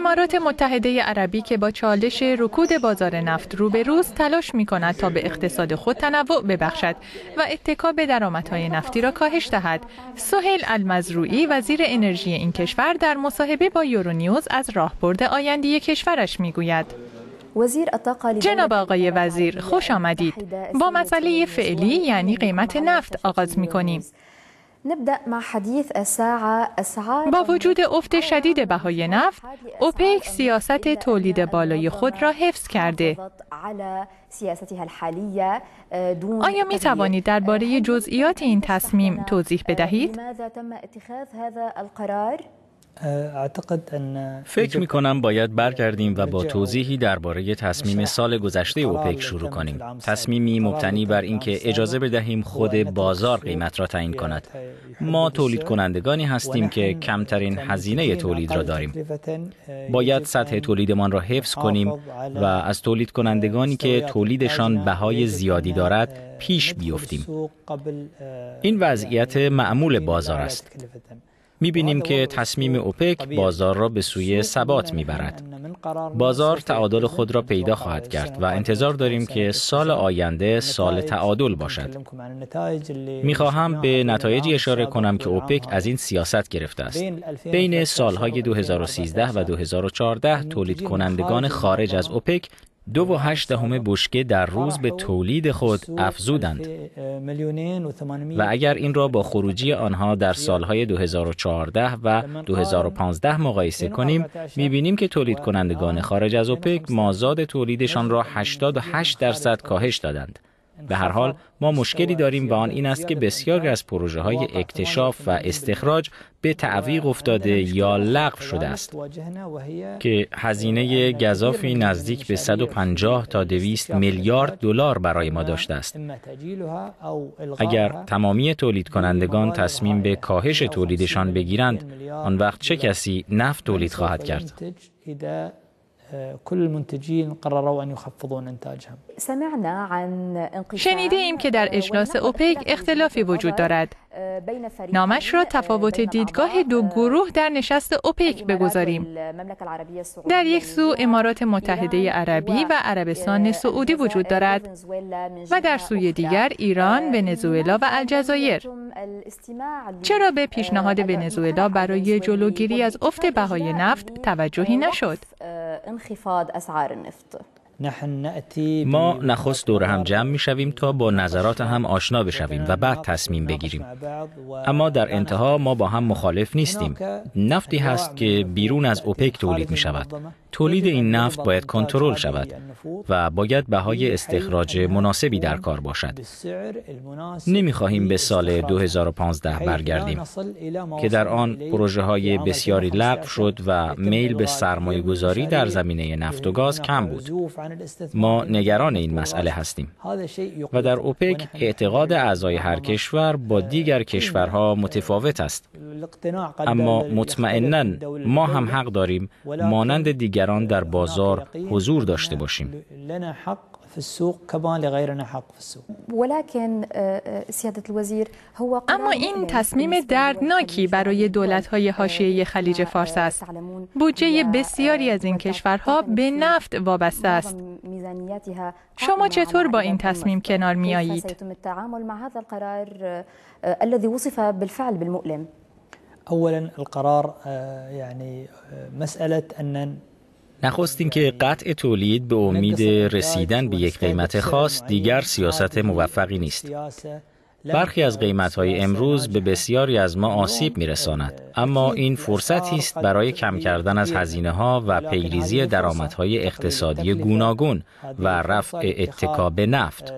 امارات متحده عربی که با چالش رکود بازار نفت روبروست تلاش می‌کند تا به اقتصاد خود تنوع ببخشد و اتکا به درآمدهای نفتی را کاهش دهد. سهیل المزروعی وزیر انرژی این کشور در مصاحبه با یورونیوز از راهبرد آینده کشورش می‌گوید: جناب آقای وزیر، خوش آمدید. با مسئله فعلی یعنی قیمت نفت آغاز می‌کنیم. با وجود افت شدید بهای نفت، اوپک سیاست تولید بالای خود را حفظ کرده. آیا می توانید درباره جزئیات این تصمیم توضیح بدهید؟ فکر می کنم باید برگردیم و با توضیحی درباره تصمیم سال گذشته اوپک شروع کنیم. تصمیمی مبتنی بر اینکه اجازه بدهیم خود بازار قیمت را تعیین کند. ما تولید کنندگانی هستیم که کمترین هزینه تولید را داریم. باید سطح تولیدمان را حفظ کنیم و از تولید کنندگانی که تولیدشان بهای زیادی دارد پیش بیفتیم. این وضعیت معمول بازار است. می‌بینیم که تصمیم اوپک بازار را به سوی ثبات می‌برد. بازار تعادل خود را پیدا خواهد کرد و انتظار داریم که سال آینده سال تعادل باشد. می‌خواهم به نتایجی اشاره کنم که اوپک از این سیاست گرفته است. بین سالهای 2013 و 2014 تولید کنندگان خارج از اوپک 2.8 بشکه در روز به تولید خود افزودند و اگر این را با خروجی آنها در سالهای 2014 و 2015 مقایسه کنیم، می‌بینیم که تولید کنندگان خارج از اوپک مازاد تولیدشان را 88% کاهش دادند. به هر حال ما مشکلی داریم و آن این است که بسیاری از پروژه‌های اکتشاف و استخراج به تعویق افتاده یا لغو شده است که هزینه گزافی نزدیک به 150 تا 200 میلیارد دلار برای ما داشته است. اگر تمامی تولید کنندگان تصمیم به کاهش تولیدشان بگیرند، آن وقت چه کسی نفت تولید خواهد کرد؟ كل المنتجين قرروا أن يخفضون إنتاجهم. شنیده ایم که در اجلاس اوپک اختلافی وجود دارد. نامش را تفاوت دیدگاه دو گروه در نشست اوپک بگذاریم. در یک سو امارات متحده عربی و عربستان سعودی وجود دارد و در سوی دیگر ایران، ونزوئلا و الجزایر. چرا به پیشنهاد ونزوئلا برای جلوگیری از افت بهای نفت توجهی نشد؟ ما نخست دور هم جمع می شویم تا با نظرات هم آشنا بشویم و بعد تصمیم بگیریم. اما در انتها ما با هم مخالف نیستیم. نفتی هست که بیرون از اوپک تولید می شود. تولید این نفت باید کنترل شود و باید بهای استخراج مناسبی در کار باشد. نمی خواهیم به سال 2015 برگردیم که در آن پروژه های بسیاری لغو شد و میل به سرمایه گذاری در زمینه نفت و گاز کم بود. ما نگران این مسئله هستیم و در اوپک اعتقاد اعضای هر کشور با دیگر کشورها متفاوت است. اما مطمئناً ما هم حق داریم مانند دیگران در بازار حضور داشته باشیم. اما این تصمیم دردناکی برای دولت‌های حاشیه خلیج فارس است. بودجه بسیاری از این کشورها به نفت وابسته است. شما چطور با این تصمیم کنار می‌آیید؟ اولا القرار يعني مسألة أن نخست اینکه قطع تولید به امید رسیدن به یک قیمت خاص دیگر سیاست موفقی نیست. برخی از قیمت‌های امروز به بسیاری از ما آسیب می‌رساند، اما این فرصتی است برای کم کردن از هزینه‌ها و پیریزی درآمدهای اقتصادی گوناگون و رفع اتکا به نفت.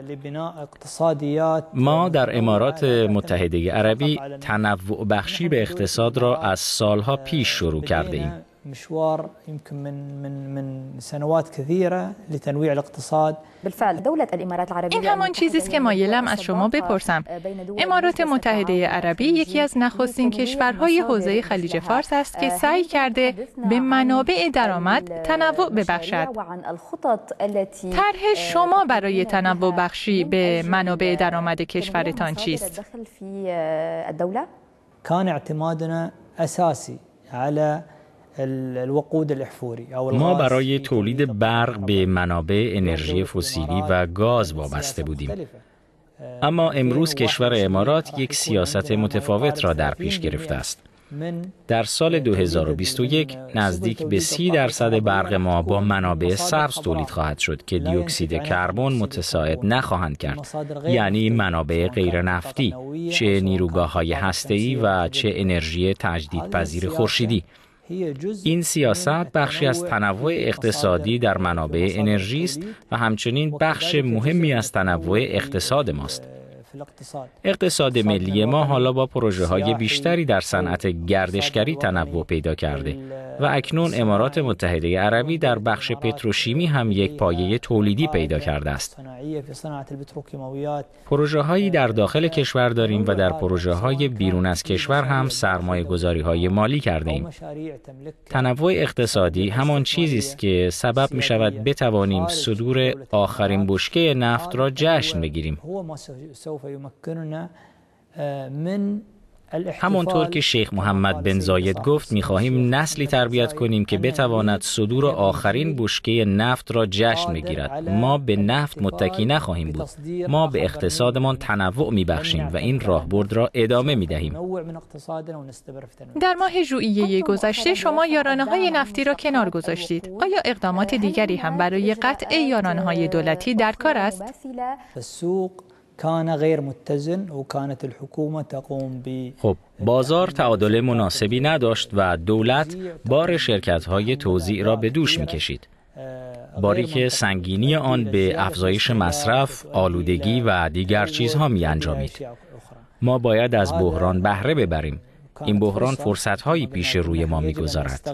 ما در امارات متحده عربی تنوع بخشی به اقتصاد را از سالها پیش شروع کرده ایم. مشوار يمكن من سنوات كثيرة لتنويع الاقتصاد. بالفعل دولة الامارات العربية. این همان چیزی است که مایلم از شما بپرسم. امارات متحده عربی یکی از نخستین کشورهای حوزه خلیج فارس است که سعی کرده به منابع درآمد تنوع ببخشد. طرح شما برای تنوع بخشی به منابع درآمد کشورتان چیست؟ كان اعتمادنا أساسي على ما برای تولید برق به منابع انرژی فسیلی و گاز وابسته بودیم. اما امروز کشور امارات یک سیاست متفاوت را در پیش گرفته است. در سال 2021 نزدیک به 30% برق ما با منابع سبز تولید خواهد شد که دی اکسید کربن متصاعد نخواهند کرد، یعنی منابع غیر نفتی، چه نیروگاه‌های هسته‌ای و چه انرژی تجدیدپذیر خورشیدی. این سیاست بخشی از تنوع اقتصادی در منابع انرژی است و همچنین بخش مهمی از تنوع اقتصاد ماست. اقتصاد ملی ما حالا با پروژه‌های بیشتری در صنعت گردشگری تنوع پیدا کرده و اکنون امارات متحده عربی در بخش پتروشیمی هم یک پایه تولیدی پیدا کرده است. پروژه‌هایی در داخل کشور داریم و در پروژه‌های بیرون از کشور هم سرمایه‌گذاری‌های مالی کرده ایم. تنوع اقتصادی همان چیزی است که سبب می‌شود بتوانیم صدور آخرین بشکه نفت را جشن بگیریم. همانطور که شیخ محمد بن زاید گفت، می‌خواهیم نسلی تربیت کنیم که بتواند صدور آخرین بشکه نفت را جشن بگیرد. ما به نفت متکی نخواهیم بود. ما به اقتصادمان تنوع می‌بخشیم و این راهبرد را ادامه می‌دهیم. در ماه ژوئیه گذشته شما یارانه‌های نفتی را کنار گذاشتید. آیا اقدامات دیگری هم برای قطع یارانه‌های دولتی در کار است؟ خب، بازار تعادل مناسبی نداشت و دولت بار شرکت‌های توزیع را به دوش می‌کشید. باری که سنگینی آن به افزایش مصرف، آلودگی و دیگر چیزها می‌انجامید. ما باید از بحران بهره ببریم. این بحران فرصت‌هایی پیش روی ما می‌گذارد.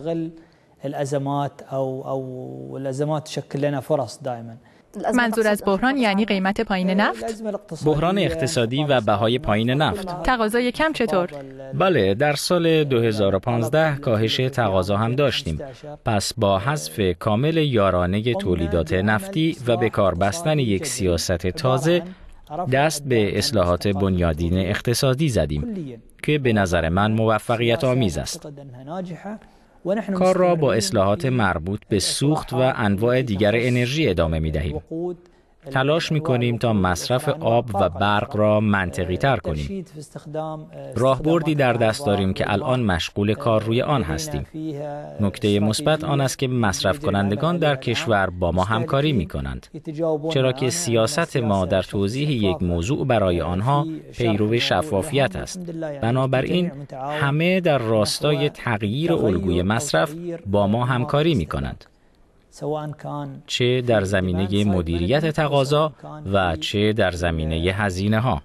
منظور از بحران یعنی قیمت پایین نفت؟ بحران اقتصادی و بهای پایین نفت. تقاضای کم چطور؟ بله، در سال 2015 کاهش تقاضا هم داشتیم. پس با حذف کامل یارانه تولیدات نفتی و به کار بستن یک سیاست تازه، دست به اصلاحات بنیادین اقتصادی زدیم که به نظر من موفقیت آمیز است. کار را با اصلاحات مربوط به سوخت و انواع دیگر انرژی ادامه می دهیم. تلاش می کنیم تا مصرف آب و برق را منطقی تر کنیم. راهبردی در دست داریم که الان مشغول کار روی آن هستیم. نکته مثبت آن است که مصرف کنندگان در کشور با ما همکاری می کنند، چرا که سیاست ما در توضیح یک موضوع برای آنها پیرو شفافیت است. بنابراین همه در راستای تغییر الگوی مصرف با ما همکاری می کنند، چه در زمینه مدیریت تقاضا و چه در زمینه هزینه ها.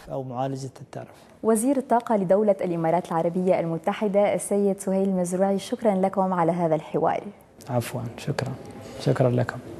وزير الطاقة لدولة الإمارات العربية المتحدة السيد سهيل مزروعي، شكرا لكم على هذا الحوار. عفوا، شكرا لكم.